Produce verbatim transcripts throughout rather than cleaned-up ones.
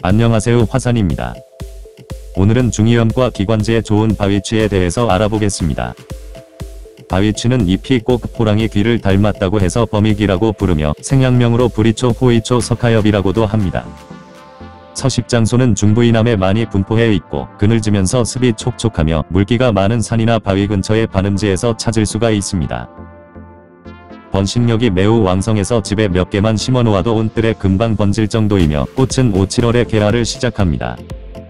안녕하세요, 화산입니다. 오늘은 중이염과 기관지에 좋은 바위취에 대해서 알아보겠습니다. 바위취는 잎이 꼭 호랑이 귀를 닮았다고 해서 범이귀라고 부르며 생약명으로 부리초, 호이초, 석하엽이라고도 합니다. 서식장소는 중부 이남에 많이 분포해 있고 그늘지면서 습이 촉촉하며 물기가 많은 산이나 바위 근처의 반음지에서 찾을 수가 있습니다. 번식력이 매우 왕성해서 집에 몇 개만 심어놓아도 온뜰에 금방 번질 정도이며 꽃은 오, 칠월에 개화를 시작합니다.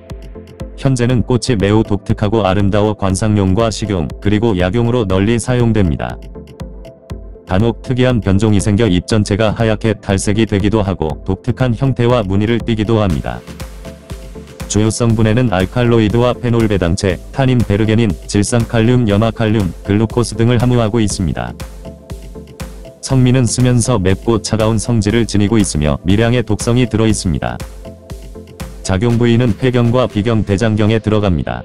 현재는 꽃이 매우 독특하고 아름다워 관상용과 식용, 그리고 약용으로 널리 사용됩니다. 간혹 특이한 변종이 생겨 잎 전체가 하얗게 탈색이 되기도 하고 독특한 형태와 무늬를 띠기도 합니다. 주요 성분에는 알칼로이드와 페놀배당체, 타닌, 베르게닌, 질산칼륨, 염화칼륨, 글루코스 등을 함유하고 있습니다. 성미는 쓰면서 맵고 차가운 성질을 지니고 있으며 미량의 독성이 들어있습니다. 작용 부위는 폐경과 비경, 대장경에 들어갑니다.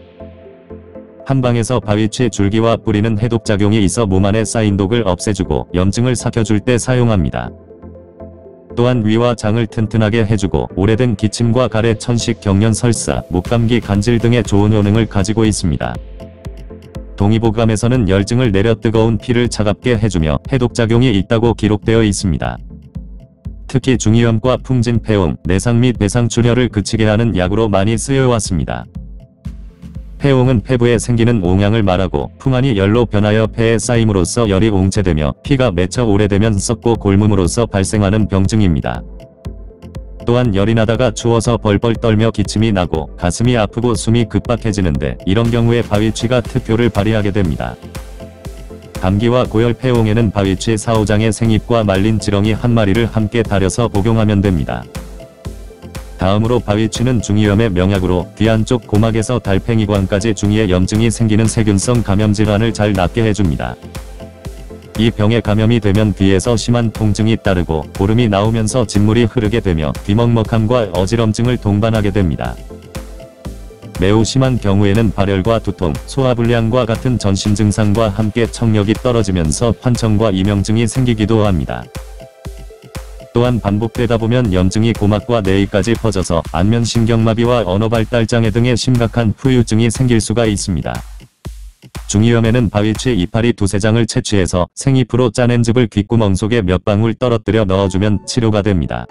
한방에서 바위취 줄기와 뿌리는 해독작용이 있어 몸 안에 쌓인 독을 없애주고 염증을 삭혀줄 때 사용합니다. 또한 위와 장을 튼튼하게 해주고 오래된 기침과 가래, 천식, 경련, 설사, 목감기, 간질 등의 좋은 효능을 가지고 있습니다. 동의보감에서는 열증을 내려 뜨거운 피를 차갑게 해주며 해독작용이 있다고 기록되어 있습니다. 특히 중이염과 풍진, 폐옹, 내상 및 배상출혈을 그치게 하는 약으로 많이 쓰여왔습니다. 폐옹은 폐부에 생기는 옹양을 말하고 풍안이 열로 변하여 폐에 쌓임으로써 열이 옹체되며 피가 맺혀 오래되면 썩고 골문으로써 발생하는 병증입니다. 또한 열이 나다가 추워서 벌벌 떨며 기침이 나고 가슴이 아프고 숨이 급박해지는데 이런 경우에 바위취가 특효를 발휘하게 됩니다. 감기와 고열, 폐옹에는 바위취 사, 오 장의 생잎과 말린 지렁이 한 마리를 함께 달여서 복용하면 됩니다. 다음으로 바위취는 중이염의 명약으로 귀 안쪽 고막에서 달팽이관까지 중이에 염증이 생기는 세균성 감염질환을 잘 낫게 해줍니다. 이 병에 감염이 되면 귀에서 심한 통증이 따르고 고름이 나오면서 진물이 흐르게 되며 귀먹먹함과 어지럼증을 동반하게 됩니다. 매우 심한 경우에는 발열과 두통, 소화불량과 같은 전신 증상과 함께 청력이 떨어지면서 환청과 이명증이 생기기도 합니다. 또한 반복되다 보면 염증이 고막과 뇌에까지 퍼져서 안면신경마비와 언어발달장애 등의 심각한 후유증이 생길 수가 있습니다. 중이염에는 바위취 이파리 두세 장을 채취해서 생잎으로 짜낸 즙을 귓구멍 속에 몇 방울 떨어뜨려 넣어주면 치료가 됩니다.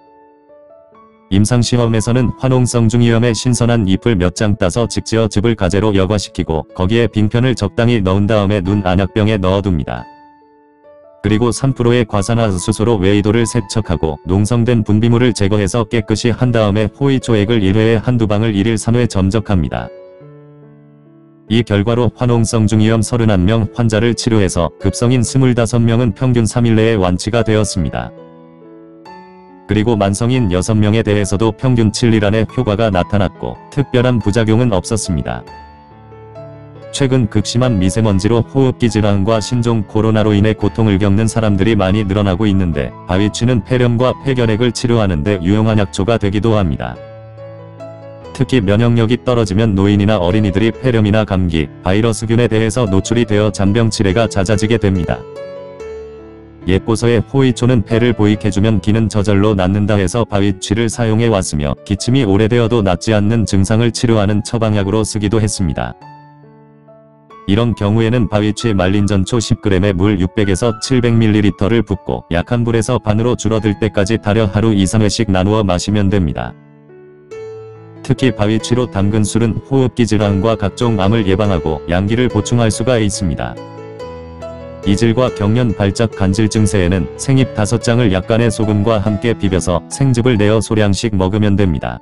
임상시험에서는 화농성 중이염에 신선한 잎을 몇 장 따서 직지어 즙을 가재로 여과시키고 거기에 빙편을 적당히 넣은 다음에 눈 안약병에 넣어둡니다. 그리고 삼 퍼센트의 과산화수소로 외이도를 세척하고 농성된 분비물을 제거해서 깨끗이 한 다음에 호이초액을 일 회에 한두 방울 일 일 삼 회 점적합니다. 이 결과로 화농성 중이염 서른한 명 환자를 치료해서 급성인 스물다섯 명은 평균 삼 일 내에 완치가 되었습니다. 그리고 만성인 여섯 명에 대해서도 평균 칠 일 안에 효과가 나타났고 특별한 부작용은 없었습니다. 최근 극심한 미세먼지로 호흡기 질환과 신종 코로나로 인해 고통을 겪는 사람들이 많이 늘어나고 있는데 바위취는 폐렴과 폐결핵을 치료하는 데 유용한 약초가 되기도 합니다. 특히 면역력이 떨어지면 노인이나 어린이들이 폐렴이나 감기, 바이러스균에 대해서 노출이 되어 잔병 치레가 잦아지게 됩니다. 옛고서에 호이초는 폐를 보익해주면 기는 저절로 낫는다 해서 바위취를 사용해 왔으며 기침이 오래되어도 낫지 않는 증상을 치료하는 처방약으로 쓰기도 했습니다. 이런 경우에는 바위취 말린 전초 십 그램에 물 육백에서 칠백 밀리리터를 붓고 약한 불에서 반으로 줄어들 때까지 달여 하루 이, 삼 회씩 나누어 마시면 됩니다. 특히 바위취로 담근 술은 호흡기 질환과 각종 암을 예방하고 양기를 보충할 수가 있습니다. 이질과 경련, 발작, 간질 증세에는 생잎 다섯 장을 약간의 소금과 함께 비벼서 생즙을 내어 소량씩 먹으면 됩니다.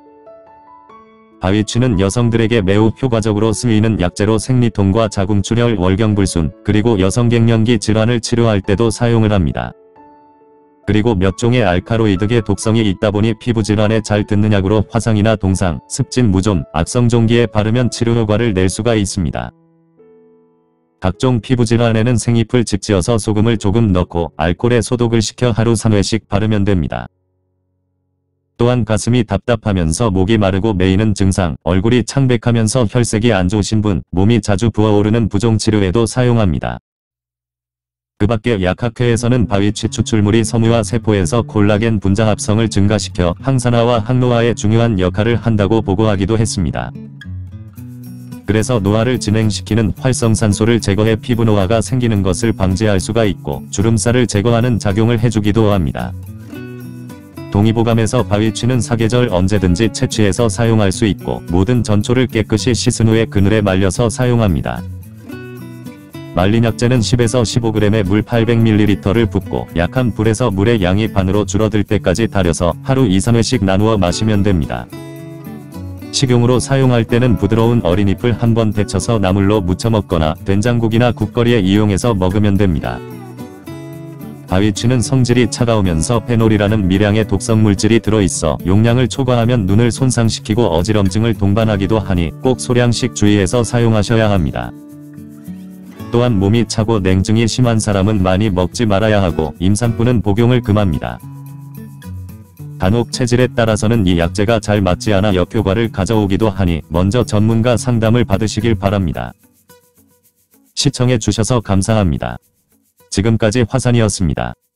바위취는 여성들에게 매우 효과적으로 쓰이는 약재로 생리통과 자궁출혈, 월경불순, 그리고 여성갱년기 질환을 치료할 때도 사용을 합니다. 그리고 몇 종의 알칼로이드계 독성이 있다 보니 피부질환에 잘 듣는 약으로 화상이나 동상, 습진, 무좀, 악성종기에 바르면 치료 효과를 낼 수가 있습니다. 각종 피부질환에는 생잎을 직지어서 소금을 조금 넣고 알코올에 소독을 시켜 하루 삼 회씩 바르면 됩니다. 또한 가슴이 답답하면서 목이 마르고 메이는 증상, 얼굴이 창백하면서 혈색이 안 좋으신 분, 몸이 자주 부어오르는 부종 치료에도 사용합니다. 그 밖에 약학회에서는 바위치 추출물이 섬유와 세포에서 콜라겐 분자 합성을 증가시켜 항산화와 항노화에 중요한 역할을 한다고 보고하기도 했습니다. 그래서 노화를 진행시키는 활성산소를 제거해 피부 노화가 생기는 것을 방지할 수가 있고 주름살을 제거하는 작용을 해주기도 합니다. 동의보감에서 바위치는 사계절 언제든지 채취해서 사용할 수 있고 모든 전초를 깨끗이 씻은 후에 그늘에 말려서 사용합니다. 말린 약재는 십에서 십오 그램의 물 팔백 밀리리터를 붓고 약한 불에서 물의 양이 반으로 줄어들 때까지 달여서 하루 이, 삼 회씩 나누어 마시면 됩니다. 식용으로 사용할 때는 부드러운 어린잎을 한번 데쳐서 나물로 무쳐 먹거나 된장국이나 국거리에 이용해서 먹으면 됩니다. 바위치는 성질이 차가우면서 페놀이라는 미량의 독성 물질이 들어있어 용량을 초과하면 눈을 손상시키고 어지럼증을 동반하기도 하니 꼭 소량씩 주의해서 사용하셔야 합니다. 또한 몸이 차고 냉증이 심한 사람은 많이 먹지 말아야 하고 임산부는 복용을 금합니다. 간혹 체질에 따라서는 이 약재가 잘 맞지 않아 역효과를 가져오기도 하니 먼저 전문가 상담을 받으시길 바랍니다. 시청해 주셔서 감사합니다. 지금까지 화산이었습니다.